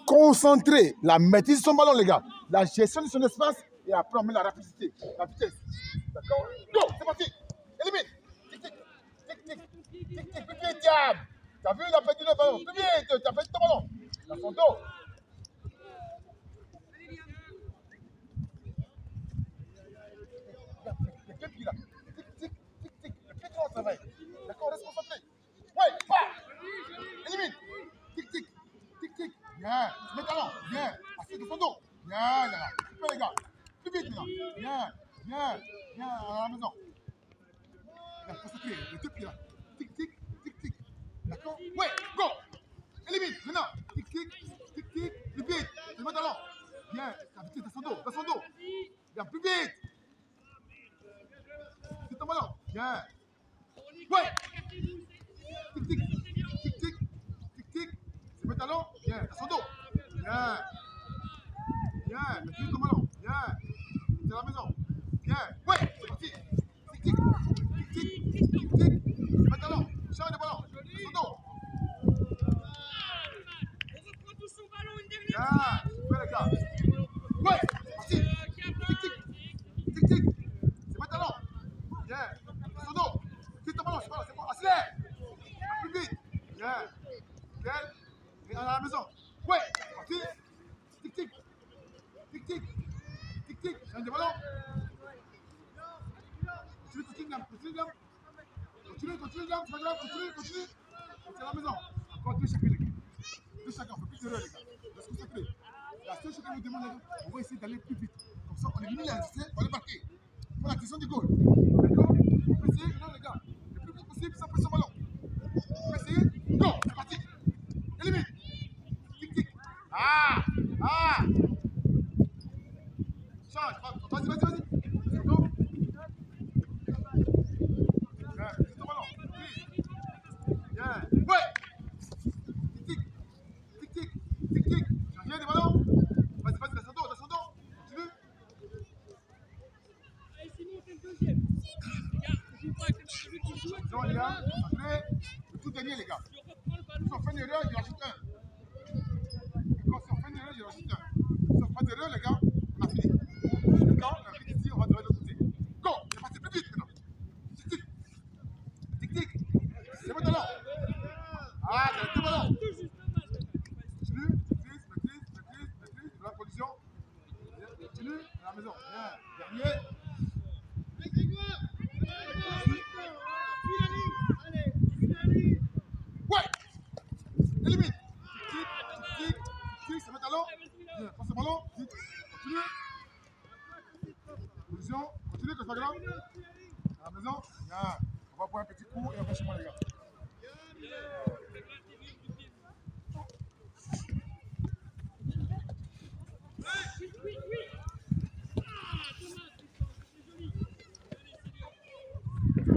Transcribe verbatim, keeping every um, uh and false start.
concentré, la maîtrise de son ballon, les gars. La gestion de son espace. Et après, on met la rapidité, la vitesse. D'accord? Go, c'est parti. Élimine. Tic, tic, tic, tic, tic, tic, plus vite, diable. T'as vu, il a perdu le ballon. Plus vite, t'as perdu ton ballon. Dans son dos. Il y a quel pied là? Tic, tic, tic, tic. Le pied droit, ça va. D'accord, reste concentré. Ouais, pas. Élimine. Tic, tic, tic, tic. Bien. Mets talent. Bien. Assez de son dos. Bien, là. Super, les gars. Plus vite, là. Bien, bien, bien, à la maison. Bien, concentré. Les deux pieds là. Tic, tic, tic, tic. D'accord? Ouais, go. Élimine. Maintenant. Tic, tic, tic, tic. Plus vite. Le mets talent. Bien. La vitesse dans son dos. Dans son dos. Bien, plus vite. C'est ton ballon. Bien. Ouais. Tic, tic, tic, tic, tic, tic. C'est mes talons. Bien. Dans son dos. Bien. Bien. Maîtrise ton ballon. Bien. C'est à la maison. Bien. Ouais. C'est parti. Tic, tic, tic, tic, tic, tic. C'est mes talons. Change de ballon. Dans son dos. Bien. Super les gars. Ouais. C'est parti. Tic, tic, tic, tic. C'est mes talons. Bien. Dans son dos. Tic ton ballon. C'est pas là. C'est bon. Accélère. Plus vite. Bien. Bien. Et à la maison. Ouais. Parti. Tic, tic. Tic, tic. Tic, tic. Change de ballon. Continue, continue, Liam. Continue, Liam. Continue, continue, Liam. C'est pas grave. Continue, continue. C'est à la maison. Encore deux chacun, les gars. Deux chacun. On fait plus d'erreurs, les gars. Reste concentré. La seule chose qu'on nous demande, les gars, on va essayer d'aller plus vite. Comme ça, on élimine les adversaires, on les marquer. On fait la question du goal. D'accord? On peut essayer. Non, les gars. Le plus vite possible, sans pression ballon. On peut essayer. Go. C'est parti. Élimine. Tic, tic. Ah. Ah. Change. Vas-y, vas-y, vas-y. Go. Bien. C'est ton ballon. Bien. Ouais. Tic, tic. Tic, tic. Tic, tic. Changez des ballons. Vas-y, vas-y, dans son dos, dans son dos. Continue. Non, les gars, après, le tout dernier, les gars. Si on fait une erreur, il rajoute un. D'accord, si on fait une erreur, il rajoute un. Si on fait une erreur, les gars, on a fini. D'accord, on a fini ici, on va de l'autre côté. Go, c'est parti plus vite maintenant. Tic, tic. Tic, tic. C'est bon talent. Ah, t'as deux ballons. Continue, maîtrise, maîtrise, maîtrise, maîtrise. Dans la position. Continue, à la maison. Bien. Dernier. Ouais. Élimine. Tic, tic, tic, tic, c'est mes talons. Bien, passe le ballon. Tic, continue. Position, continue, que c'est pas grave. À la maison. Bien. On va prendre un petit coup et on va chez moi, les gars.